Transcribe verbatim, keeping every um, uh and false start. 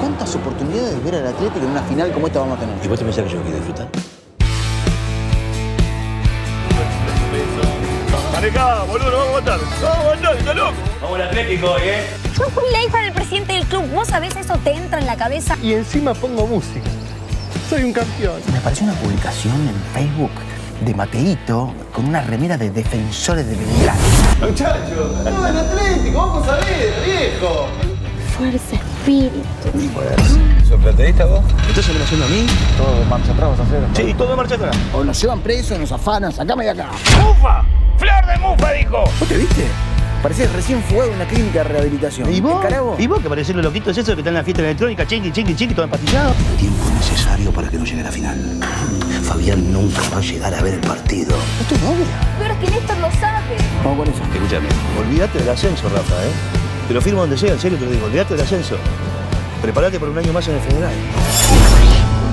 ¿Cuántas oportunidades de ver al Atlético en una final como esta vamos a tener? ¿Y vos te pensás que yo quiero disfrutar? Manejá, boludo, no vamos a matar. No vamos a matar, está loco. Vamos al Atlético hoy, ¿eh? Yo fui la hija del presidente del club. ¿Vos sabés eso te entra en la cabeza? Y encima pongo música. Soy un campeón. Me apareció una publicación en Facebook de Mateito con una remera de Defensores de Belgrano. Muchachos, no el Atlético, vamos a ver, viejo. Fuerza, espíritu. ¿Sos plateísta vos? ¿Estás amenazando a mí? Todo marcha atrás vas a hacer. Sí, todo de marcha atrás. O nos llevan presos, nos afanan, sacame de acá. ¡Mufa! ¡Flor de mufa, dijo! ¿Vos te viste? Parecías recién fugado de una clínica de rehabilitación. ¿Y vos? ¿En Carago? ¿Y vos que parecés los loquitos esos que están en la fiesta electrónica, chinqui, chinqui, chinqui, todo empastillado? Tiempo necesario para que no llegue a la final. Fabián nunca va a llegar a ver el partido. ¿Es tu novia? Pero es que Néstor lo sabe. Vamos con eso. Escúchame, olvídate del ascenso, Rafa, ¿eh? Te lo firmo donde sea, en serio te lo digo, olvídate del ascenso. Prepárate por un año más en el Federal.